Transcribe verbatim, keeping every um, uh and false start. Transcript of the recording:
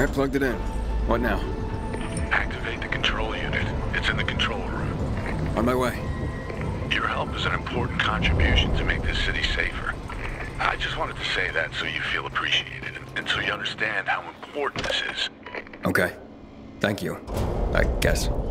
Alright, plugged it in. What now? Activate the control unit. It's in the control room. On my way. Your help is an important contribution to make this city safer. I just wanted to say that so you feel appreciated, and, and so you understand how important this is. Okay. Thank you. I guess.